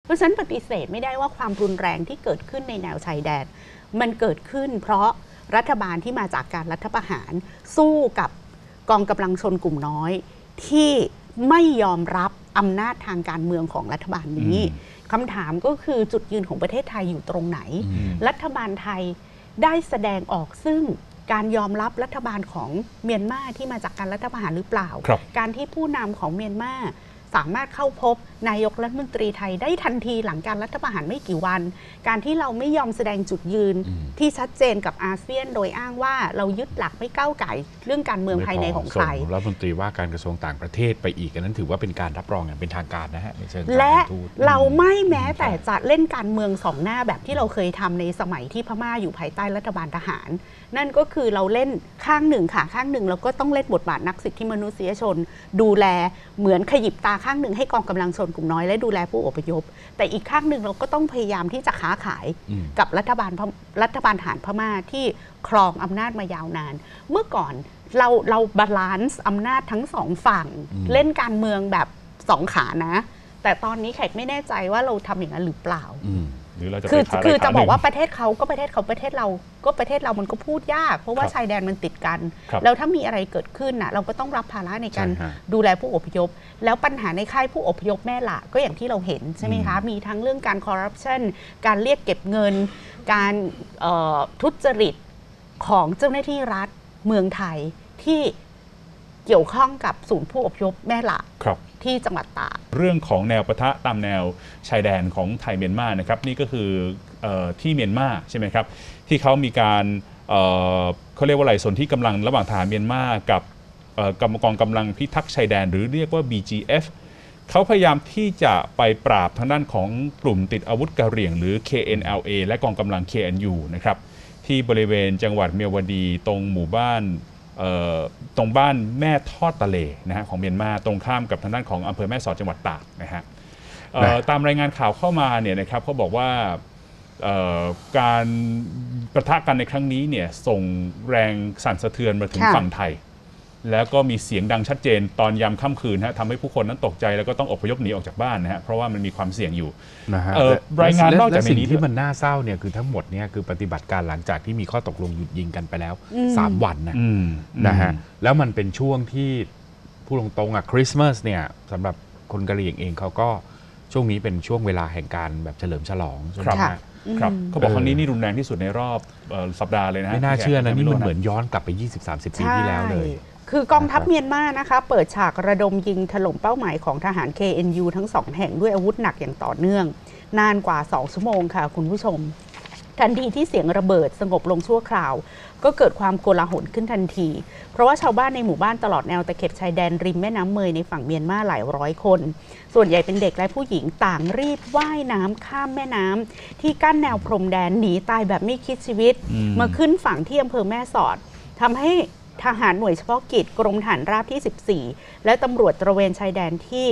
ราะฉะนั้นปฏิเสธไม่ได้ว่าความรุนแรงที่เกิดขึ้นในแนวชายแดนมันเกิดขึ้นเพราะรัฐบาลที่มาจากการรัฐประหารสู้กับกองกำลังชนกลุ่มน้อยที่ไม่ยอมรับอำนาจทางการเมืองของรัฐบาลนี้คำถามก็คือจุดยืนของประเทศไทยอยู่ตรงไหนรัฐบาลไทยได้แสดงออกซึ่งการยอมรับรัฐบาลของเมียนมาที่มาจากการรัฐประหารหรือเปล่าการที่ผู้นำของเมียนมาสามารถเข้าพบนายกรัฐมนตรีไทยได้ทันทีหลังการรัฐประหารไม่กี่วันการที่เราไม่ยอมแสดงจุดยืนที่ชัดเจนกับอาเซียนโดยอ้างว่าเรายึดหลักไม่ก้าวไก่เรื่องการเมืองภายในของใครรัฐมนตรีว่าการกระทรวงต่างประเทศไปอีกนั้นถือว่าเป็นการรับรองอย่างเป็นทางการนะฮะในเชิงและเราไม่แม้แต่จะเล่นการเมืองสองหน้าแบบที่เราเคยทำในสมัยที่พม่าอยู่ภายใต้รัฐบาลทหารนั่นก็คือเราเล่นข้างหนึ่งค่ะข้างหนึ่งเราก็ต้องเล่นบทบาทนักสิทธิมนุษยชนดูแลเหมือนขยิบตาข้างหนึ่งให้กองกำลังชนกลุ่มน้อยและดูแลผู้อพยพแต่อีกข้างหนึ่งเราก็ต้องพยายามที่จะค้าขายกับรัฐบาลทหารพม่าที่ครองอำนาจมายาวนานเมื่อก่อนเราบาลานซ์อำนาจทั้งสองฝั่งเล่นการเมืองแบบสองขานะแต่ตอนนี้แขกไม่แน่ใจว่าเราทำอย่างนั้นหรือเปล่าคือจะบอกว่าประเทศเขาก็ประเทศเขาประเทศเราก็ประเทศเรามันก็พูดยากเพราะว่าชายแดนมันติดกันแล้วถ้ามีอะไรเกิดขึ้นน่ะเราก็ต้องรับภาระในการดูแลผู้อพยพแล้วปัญหาในค่ายผู้อพยพแม่ละก็อย่างที่เราเห็นใช่ไหมคะมีทั้งเรื่องการคอร์รัปชันการเรียกเก็บเงินการทุจริตของเจ้าหน้าที่รัฐเมืองไทยที่เกี่ยวข้องกับศูนย์ผู้อพยพแม่ละที่จังหวัดตากเรื่องของแนวปะทะตามแนวชายแดนของไทยเมียนมานะครับนี่ก็คือที่เมียนมาใช่ไหมครับที่เขามีการเขาเรียกว่าอะไรส่วนที่กำลังระหว่างทหารเมียนมากับกองกำลังพิทักษ์ชายแดนหรือเรียกว่า BGF เขาพยายามที่จะไปปราบทางด้านของกลุ่มติดอาวุธกะเหรี่ยงหรือ KNLA และกองกำลัง KNU นะครับที่บริเวณจังหวัดเมียวดีตรงหมู่บ้านตรงบ้านแม่ทอดตะเลนะฮะของเมียนมาตรงข้ามกับทางด้านของอำเภอแม่สอดจังหวัดตากนะฮะตามรายงานข่าวเข้ามาเนี่ยนะครับเขาบอกว่าการประทะกันในครั้งนี้เนี่ยส่งแรงสั่นสะเทือนมาถึงฝั่งไทยแล้วก็มีเสียงดังชัดเจนตอนยามค่ำคืนฮะทำให้ผู้คนนั้นตกใจแล้วก็ต้องอพยพหนีออกจากบ้านนะฮะเพราะว่ามันมีความเสี่ยงอยู่นะฮะรายงานนอกจากสิ่งที่มันน่าเศร้าเนี่ยคือทั้งหมดเนี่ยคือปฏิบัติการหลังจากที่มีข้อตกลงหยุดยิงกันไปแล้ว3 วันนะฮะแล้วมันเป็นช่วงที่พูดตรงๆคริสต์มาสเนี่ยสำหรับคนกะเหรี่ยงเองเขาก็ช่วงนี้เป็นช่วงเวลาแห่งการแบบเฉลิมฉลองใช่ไหมครับเขาบอกครั้งนี้นี่รุนแรงที่สุดในรอบสัปดาห์เลยนะไม่น่าเชื่อนะนี่มันเหมือนย้อนกลับไป 20-30 ปีที่แล้วเลยคือกองทัพเมียนมานะคะเปิดฉากระดมยิงถล่มเป้าหมายของทหาร KNU ทั้ง2แห่งด้วยอาวุธหนักอย่างต่อเนื่องนานกว่า2 ชั่วโมงค่ะคุณผู้ชมทันทีที่เสียงระเบิดสงบลงชั่วคราวก็เกิดความโกลาหลขึ้นทันทีเพราะว่าชาวบ้านในหมู่บ้านตลอดแนวตะเข็บชายแดนริมแม่น้ำเมยในฝั่งเมียนมาหลายร้อยคนส่วนใหญ่เป็นเด็กและผู้หญิงต่างรีบว่ายน้ำข้ามแม่น้ำที่กั้นแนวพรมแดนหนีตายแบบไม่คิดชีวิตมาขึ้นฝั่งที่อำเภอแม่สอดทำให้ทหารหน่วยเฉพาะกิจกรมทหารราบที่14และตำรวจตระเวนชายแดนที่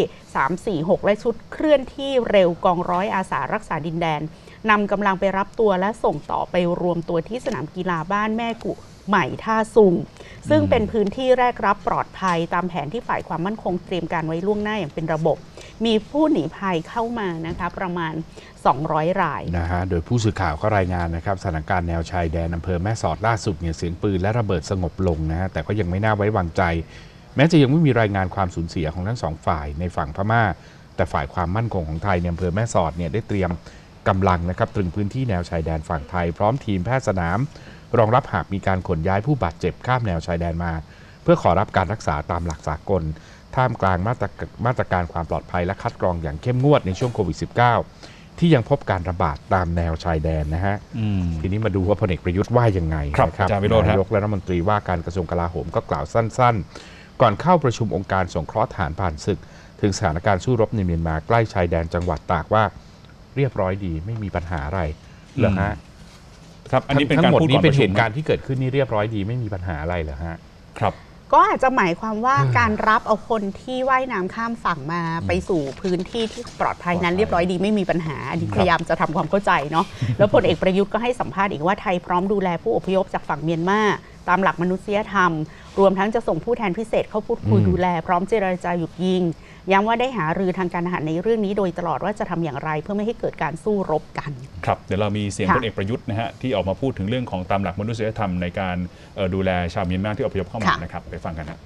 346และชุดเคลื่อนที่เร็วกองร้อยอาสารักษาดินแดนนำกำลังไปรับตัวและส่งต่อไปรวมตัวที่สนามกีฬาบ้านแม่กุใหม่ท่าซุงซึ่งเป็นพื้นที่แรกรับปลอดภัยตามแผนที่ฝ่ายความมั่นคงเตรียมการไว้ล่วงหน้าอย่างเป็นระบบมีผู้หนีภัยเข้ามานะคะประมาณ200 รายนะฮะโดยผู้สื่อข่าวก็รายงานนะครับสถานการณ์แนวชายแดนอำเภอแม่สอดล่าสุดเนี่ยเสียงปืนและระเบิดสงบลงนะฮะแต่ก็ยังไม่น่าไว้วางใจแม้จะยังไม่มีรายงานความสูญเสียของทั้ง2 ฝ่ายในฝั่งพม่าแต่ฝ่ายความมั่นคงของไทยในอำเภอแม่สอดเนี่ยได้เตรียมกำลังนะครับตรึงพื้นที่แนวชายแดนฝั่งไทยพร้อมทีมแพทย์สนามรองรับหากมีการขนย้ายผู้บาดเจ็บข้ามแนวชายแดนมาเพื่อขอรับการรักษาตามหลักสากลท่ามกลางมาตรการความปลอดภัยและคัดกรองอย่างเข้มงวดในช่วงโควิด -19 ที่ยังพบการระบาดตามแนวชายแดนนะฮะทีนี้มาดูว่าพลเอกประยุทธ์ว่ายังไงนะครับนายกรัฐมนตรีว่าการกระทรวงกลาโหมก็กล่าวสั้นๆก่อนเข้าประชุมองค์การสงเคราะห์ทหารผ่านศึกถึงสถานการณ์สู้รบในเมียนมาใกล้ชายแดนจังหวัดตากว่าเรียบร้อยดีไม่มีปัญหาอะไรเหรอฮะครับอันนี้เป็นทั้งหมดนี้เป็นเหตุการณ์ที่เกิดขึ้นนี่เรียบร้อยดีไม่มีปัญหาอะไรเหรอฮะครับก็อาจจะหมายความว่าการรับเอาคนที่ว่ายน้ำข้ามฝั่งมาไปสู่พื้นที่ที่ปลอดภัยนั้นเรียบร้อยดีไม่มีปัญหาอันนี้พยายามจะทำความเข้าใจเนาะแล้วพลเอกประยุทธ์ก็ให้สัมภาษณ์อีกว่าไทยพร้อมดูแลผู้อพยพจากฝั่งเมียนมาตามหลักมนุษยธรรมรวมทั้งจะส่งผู้แทนพิเศษเข้าพูดคุยดูแลพร้อมเจรจาหยุดยิงย้ำว่าได้หารือทางการทหารในเรื่องนี้โดยตลอดว่าจะทำอย่างไรเพื่อไม่ให้เกิดการสู้รบกันครับเดี๋ยวเรามีเสียงพลเอกประยุทธ์นะฮะที่ออกมาพูดถึงเรื่องของตามหลักมนุษยธรรมในการดูแลชาวเมียนมาที่อพยพเข้ามานะครับไปฟังกันนะ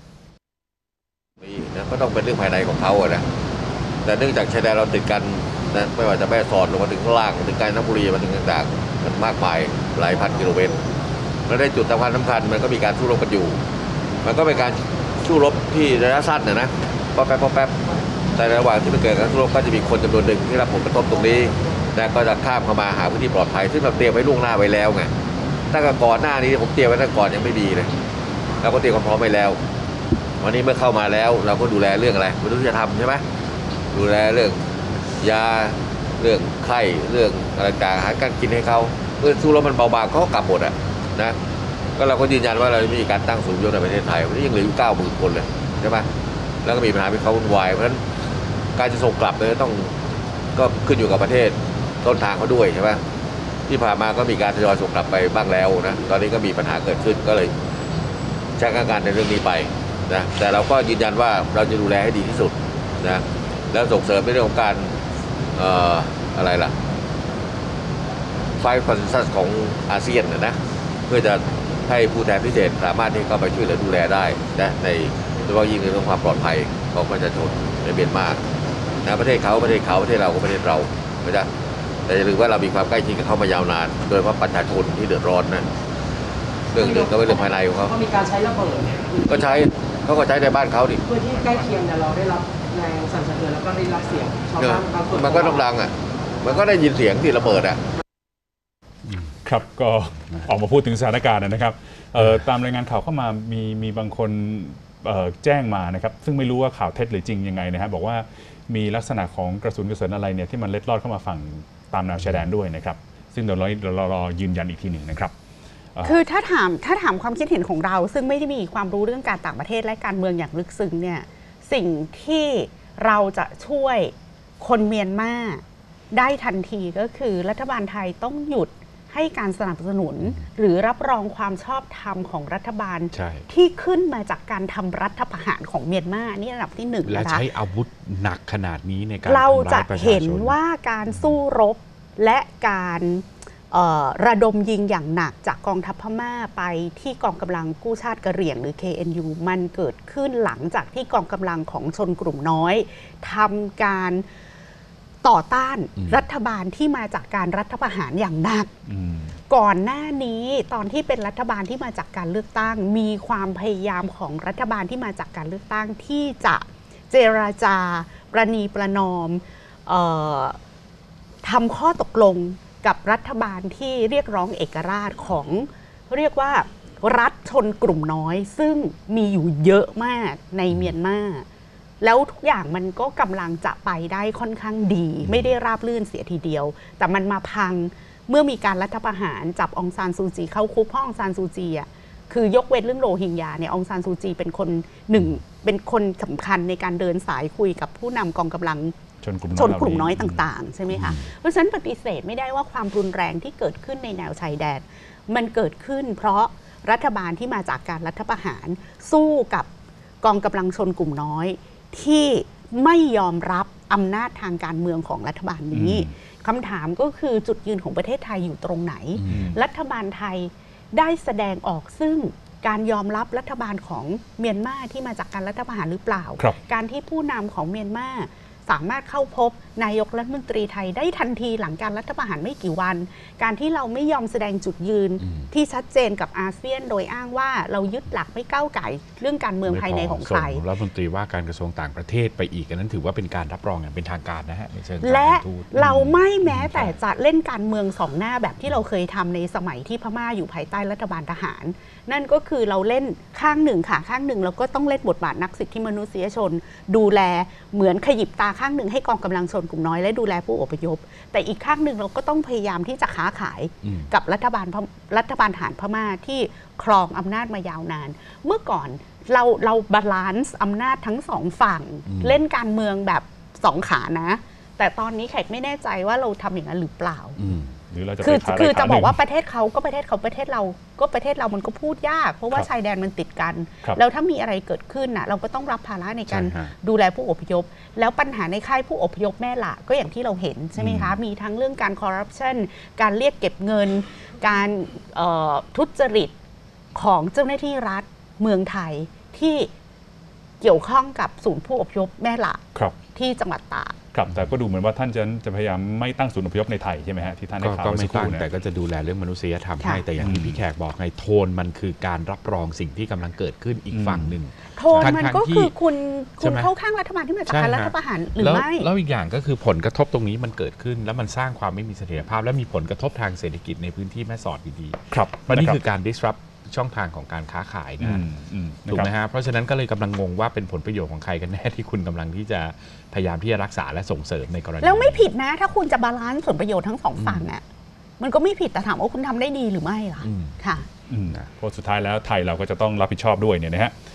ก็ต้องเป็นเรื่องภายในของเขาอะนะแต่เนื่องจากชายแดนเราติดกันนะไม่ว่าจะแม่สอดลงมาถึงข้างล่างถึงกาญจนบุรีมาถึงต่างๆมันมากมายหลายพันกิโลเมตรแล้วในจุดสำคัญมันก็มีการสู้รบกันอยู่มันก็เป็นการสู้รบที่ระยะสั้นนะป๊อปแป๊บแต่ระหว่างที่มันเกิดการสู้รบก็จะมีคนจำนวนหนึ่งที่รับผลกระทบตรงนี้และก็จะข้ามเข้ามาหาพื้นที่ปลอดภัยซึ่งเราเตรียมไว้ล่วงหน้าไว้แล้วไงตั้งแต่ก่อนหน้านี้ผมเตรียมไว้ตั้งก่อนยังไม่ดีเลยเราก็เตรียมความพร้อมไว้แล้ววันนี้เมื่อเข้ามาแล้วเราก็ดูแลเรื่องอะไรมนุษยธรรมใช่ไหมดูแลเรื่องยาเรื่องไข้เรื่องอะไรต่างๆหาการกินให้เขาเมื่อสู้รบมันเบาบางเขาก็กลับหมดอ่ะนะก็เราก็ยืนยันว่าเราไม่มีการตั้งศูนย์ยศในประเทศไทยวันนี้ยังเหลืออยู่90,000 คนเลยใช่ไหมแล้วก็มีปัญหาเป็นเขาวุ่นวายเพราะฉะนั้นการจะส่งกลับเลยต้องก็ขึ้นอยู่กับประเทศต้นทางเขาด้วยใช่ไหมที่ผ่านมาก็มีการทยอยส่งกลับไปบ้างแล้วนะตอนนี้ก็มีปัญหาเกิดขึ้นก็เลยใช้การในเรื่องนี้ไปนะแต่เราก็ยืนยันว่าเราจะดูแลให้ดีที่สุดนะแล้วส่งเสริมในเรื่องของการอะไรล่ะไฟคอนเซนซัสของอาเซียนนะเพื่อจะให้ผู้แทนพิเศษสามารถที่เข้าไปช่วยเหลือดูแลได้นะในโดยเฉพาะยิ่งในเรื่องความปลอดภัยของประชาชนในเมียนมานะประเทศเราก็ประเทศเราก็ประเทศเราไม่ใช่แต่อย่าลืมว่าเรามีความใกล้ชิดกับเขามายาวนานโดยเฉพาะประชาชนที่เดือดร้อนนะเรื่องหนึ่งก็เป็นเรื่องภายในของเขามีการใช้ระเบิดก็ใช้เขาก็ใช้ในบ้านเขาดิพื้นที่ใกล้เคียงแต่เราได้รับแรงสั่นสะเทือนแล้วก็ได้รับเสียงชาวบ้านบางส่วนมันก็ต้องดังอ่ะมันก็ได้ยินเสียงที่ระเบิดอ่ะครับก็ออกมาพูดถึงสถานการณ์นะครับตามรายงานข่าวเข้ามามีบางคนแจ้งมานะครับซึ่งไม่รู้ว่าข่าวเท็จหรือจริงยังไงนะครับบอกว่ามีลักษณะของกระสุนอะไรเนี่ยที่มันเล็ดลอดเข้ามาฝั่งตามแนวชายแดนด้วยนะครับซึ่งเดี๋ยวเรารอยืนยันอีกทีหนึ่งนะครับคือถ้าถามความคิดเห็นของเราซึ่งไม่ได้มีความรู้เรื่องการต่างประเทศและการเมืองอย่างลึกซึ้งเนี่ยสิ่งที่เราจะช่วยคนเมียนมาได้ทันทีก็คือรัฐบาลไทยต้องหยุดให้การสนับสนุนหรือรับรองความชอบธรรมของรัฐบาลที่ขึ้นมาจากการทำรัฐประหารของเมียนมานี่ระดับที่1 และใช้อาวุธหนักขนาดนี้ในการเราจะเห็นว่าการสู้รบและการระดมยิงอย่างหนักจากกองทัพพม่าไปที่กองกำลังกู้ชาติกะเหรี่ยงหรือ KNU มันเกิดขึ้นหลังจากที่กองกำลังของชนกลุ่มน้อยทำการต่อต้านรัฐบาลที่มาจากการรัฐประหารอย่างหนักก่อนหน้านี้ตอนที่เป็นรัฐบาลที่มาจากการเลือกตั้งมีความพยายามของรัฐบาลที่มาจากการเลือกตั้งที่จะเจรจาประนีประนอมทำข้อตกลงกับรัฐบาลที่เรียกร้องเอกราชของเรียกว่ารัฐชนกลุ่มน้อยซึ่งมีอยู่เยอะมากในเมียนมาแล้วทุกอย่างมันก็กำลังจะไปได้ค่อนข้างดีไม่ได้ราบรื่นเสียทีเดียวแต่มันมาพังเมื่อมีการรัฐประหารจับองซานซูจีเข้าคุกเพราะองซานซูจีอ่ะคือยกเว้นเรื่องโรฮิงญาเนี่ยองซานซูจีเป็นคนหนึ่งเป็นคนสำคัญในการเดินสายคุยกับผู้นำกองกำลังชนกลุ่มน้อยต่างๆใช่ไหมคะเพราะฉะนั้นปฏิเสธไม่ได้ว่าความรุนแรงที่เกิดขึ้นในแนวชายแดนมันเกิดขึ้นเพราะรัฐบาลที่มาจากการรัฐประหารสู้กับกองกำลังชนกลุ่มน้อยที่ไม่ยอมรับอำนาจทางการเมืองของรัฐบาลนี้คำถามก็คือจุดยืนของประเทศไทยอยู่ตรงไหนรัฐบาลไทยได้แสดงออกซึ่งการยอมรับรัฐบาลของเมียนมาที่มาจากการรัฐประหารหรือเปล่าการที่ผู้นำของเมียนมาสามารถเข้าพบนายกรัฐมนตรีไทยได้ทันทีหลังการรัฐประหารไม่กี่วันการที่เราไม่ยอมแสดงจุดยืนที่ชัดเจนกับอาเซียนโดยอ้างว่าเรายึดหลักไม่ก้าวไก่เรื่องการเมืองภายในของใครรัฐมนตรีว่าการกระทรวงต่างประเทศไปอีกนั้นถือว่าเป็นการรับรองอย่างเป็นทางการนะฮะในเชิงการและเราไม่แม้แต่จะเล่นการเมืองสองหน้าแบบที่เราเคยทำในสมัยที่พม่าอยู่ภายใต้รัฐบาลทหารนั่นก็คือเราเล่นข้างหนึ่งค่ะข้างหนึ่งแล้วก็ต้องเล่นบทบาทนักสิทธิมนุษยชนดูแลเหมือนขยิบตาข้างหนึ่งให้กองกำลังชนกลุ่มน้อยและดูแลผู้อพยพแต่อีกข้างหนึ่งเราก็ต้องพยายามที่จะค้าขายกับรัฐบาลทหารพม่าที่ครองอำนาจมายาวนานเมื่อก่อนเราบาลานซ์อำนาจทั้งสองฝั่งเล่นการเมืองแบบสองขานะแต่ตอนนี้แขกไม่แน่ใจว่าเราทำอย่างนั้นหรือเปล่าหรือเราจะคือไปขาคือใดจะขาหบนึ่อง กว่าประเทศเขาก็ประเทศเขาประเทศเราก็ประเทศเรามันก็พูดยาก เพราะว่าครับชายแดนมันติดกันครับแล้วถ้ามีอะไรเกิดขึ้นน่ะเราก็ต้องรับภาระในการใช่ฮะดูแลผู้อพยพ แล้วปัญหาในค่ายผู้อพยพแม่ละก็อย่างที่เราเห็นใช่ไหมคะมีทั้งเรื่องการคอร์รัปชันการเรียกเก็บเงิน การทุจริตของเจ้าหน้าที่รัฐเมืองไทยที่เกี่ยวข้องกับศูนย์ผู้อพยพแม่ละครับที่จังหวัดตากครับแต่ก็ดูเหมือนว่าท่านจะพยายามไม่ตั้งศูนย์อพยพในไทยใช่ไหมฮะที่ท่านได้ข่าวก็เมื่อไม่สักคตั้รู่งเนี่ยแต่ก็จะดูแลเรื่องมนุษยธรรมค่ะให้แต่อย่างที่พี่แขกบอกไงโทนมันคือการรับรองสิ่งที่กำลังเกิดขึ้นอีกฝั่งหนึ่งโทนมันก็ทั้งๆที่คือคุณใช่ไหมเข้าข้างรัฐบาลที่มาจากใช่การฮะรัฐประหารหรือแล้วไม่แล้วอีกอย่างก็คือผลกระทบตรงนี้มันเกิดขึ้น แล้วมันสร้างความไม่มีเสถียรภาพ และมีผลกระทบทางเศรษฐกิจในพื้นที่แม่สอดอยู่ดีครับเพราะนี่ะรับคือการ disrupt ช่องทางของการค้าขายอืนะมถูกไหมนะครับฮะเพราะฉะนั้นก็เลยกำลังงงว่าเป็นผลประโยชน์ของใครกันแน่ที่คุณกำลังที่จะพยายามที่จะรักษาและส่งเสริมในกรณีแล้วไม่ผิดนะ ถ้าคุณจะบาลานซ์ผลประโยชน์ทั้งสองฝั่งอ่ะมันก็ไม่ผิดแต่ถามว่าคุณทำได้ดีหรือไม่ล่ะอืมค่ะเพราะสุดท้ายแล้วไทยเราก็จะต้องรับผิดชอบด้วยเนี่ยนะฮะ